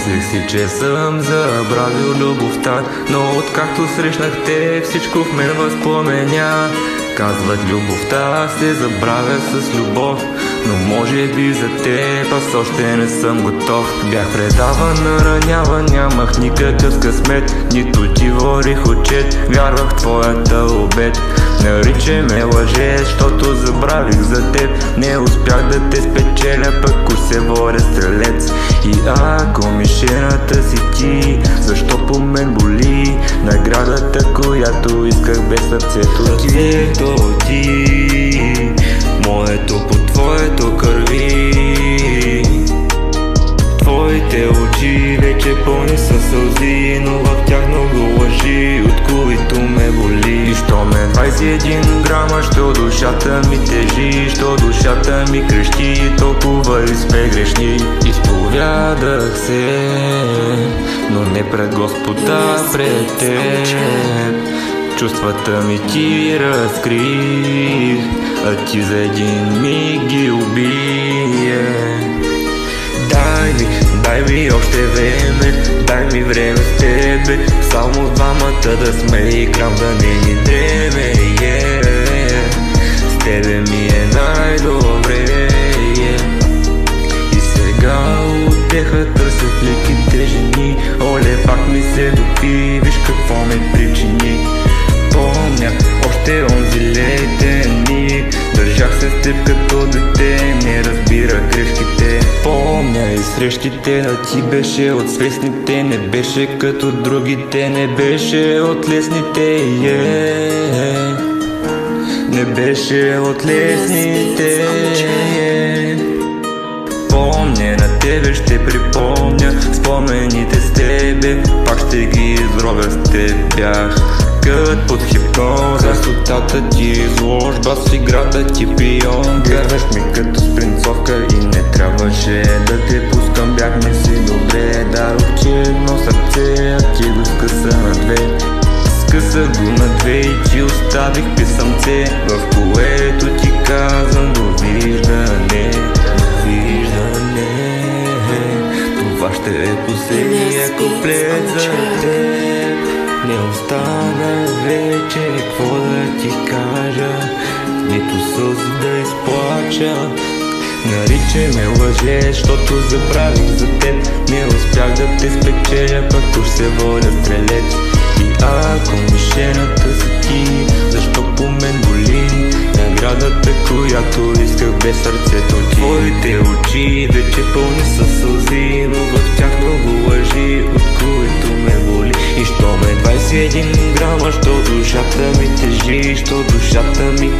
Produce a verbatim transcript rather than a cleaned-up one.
Мислех си, че съм забравил любовта, но откакто срещнах те, всичко в мен възпламеня. Казват, любовта се забравя с любов, но може би за теб аз още не съм готов. Бях предаван, нараняван, нямах никакъв късмет, нито ти ворих отчет, вярвах в твоята обет. Наричай ме лъжец, защото забравих за теб, не успях да те спечеля, пък се воря стрелец. И ако мишената си ти, защо по мен боли наградата, която исках без сърцето ти? Сърцето ти, моето по твоето кърви. Твоите очи вече пълни със сълзи, но в тях много лъжи, от които ме боли. И що ме двайсет и един грама, що душата ми тежи, що душата ми крещи, толкова ли сме грешни? Изповядах се, но не пред Господа, пред теб. Чувствата ми ти разкрих, а ти за един миг ги убие. Дай ми, дай ми още време, дай ми време с тебе, само двамата да сме и крам да не ни дреме, yeah. С тебе ми е най-добре, yeah. И сега отеха търсят леките жени, оле пак ми се допи, виж какво ме причини. Помня още онзи летен миг, държах се с теб като дете, не разбира грешките. Помня и срещите на ти, беше от свестните, не беше като другите, не беше от лесните, yeah. Не беше от лесните, yeah. Помня на тебе, ще припомня спомените с тебе, пак ще ги изробя с теб. Бях кът под хипноза, красотата ти изложба, с играта ти пион. Вярваш ми като спринцовка и не трябваше да те пускам. Бяхме си добре, дадох ти едно сърце, а ти го скъса на две. Скъса го на две и ти оставих писъмце, в което ти казвам довиждане, довиждане. Това ще е последния куплет за теб. Не остана вече какво да ти кажа, нито сълзи да изплача. Наричай ме лъжец, защото забравих за теб, не успях да те спечеля, пък уж се водя стрелец. И ако мишената си ти, защо по мен боли наградата, която исках без сърцето ти? Твоите очи вече пълни със сълзи, но в тях много лъжи, от които ме боли. И що ме двайсет и един грама, що душата ми тежи, що душата ми